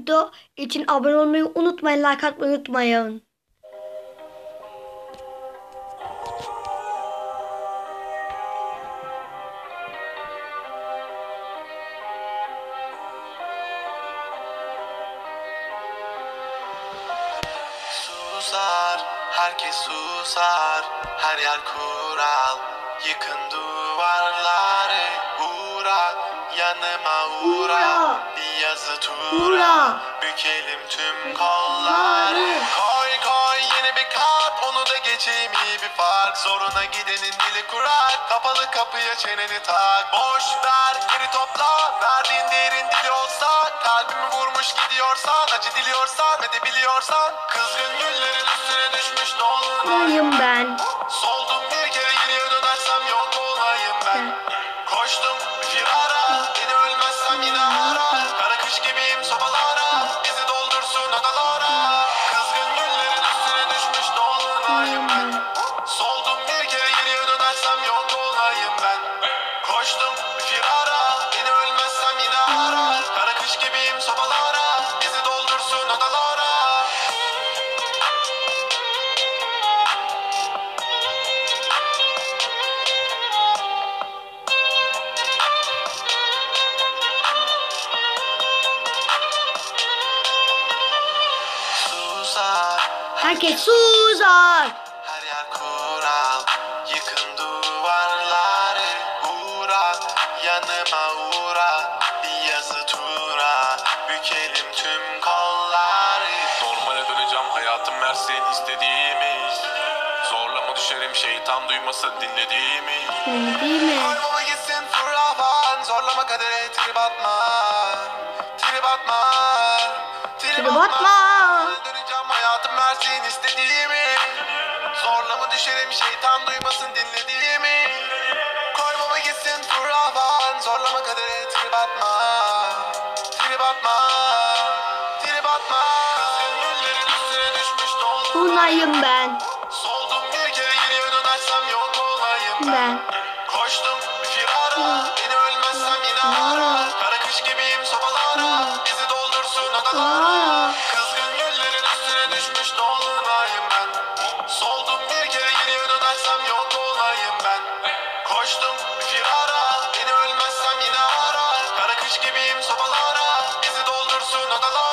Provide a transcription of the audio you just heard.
video için abone olmayı unutmayın. Like atmayı unutmayın. Susar, herkes susar, her yer kural. Yıkın duvarları, uğra, yanıma uğra. Bir yazı tura, bükelim tüm kolları. Koy koy yeni bir kat, onu da geçeyim iyi bir fark. Zoruna gidenin dili kurak, kapalı kapıya çeneni tak. Boş ver, geri topla, verdiğin değerin dili olsa. Kalbimi vurmuş gidiyorsan, acı diliyorsan, edebiliyorsan. Kızgın güllerin üstüne düşmüş dolunayım Ben. Soldum bir kere geriye dönersem yok olayım ben. Koştum firara, beni ölmezsem yine ara. Kara kış gibiyim sobalara, bizi doldursun odalara. Kızgın güllerin üstüne düşmüş dolunayım ben. Soldum bir kere geriye dönersem yok olayım ben. Koştum firara, beni ölmezsem yine ara. Kara kış gibiyim sobalara, bizi doldursun odalara. Susar, Herkes susar. her yer kural. Yıkın duvarları, uğra, yanıma uğra. Bir yazı tura, bükelim tüm kolları. Normale döneceğim, hayatım versin istediğimiz. Zorlama düşerim, şeytan duymasın dinlediğimi. Değil mi? Kalbime gitsin fırlavan, zorlama kadere trip atma. Trip atma. Trip atma. Döneceğim, hayatım versin istediğimi. Zorlama düşerim, şeytan duymasın dinlediğimi. Koymama gitsin fırlavan, zorlama kadere trip atma. Trip atma. Trip atma. Kızgın güllerin üstüne düşmüş Bunayım ben. Soldum bir kere geriye dönersem yok olayım Ben. Koştum firara, beni ölmezsem yine ara. Kara kış gibiyim sobalara, bizi doldursun odalara. Kızgın güllerin üstüne düşmüş dolunayım ben. Soldum bir kere geriye dönersem yok olayım ben. Koştum firara, beni ölmezsem yine ara. Kara kış gibiyim sobalara, bizi doldursun odalara.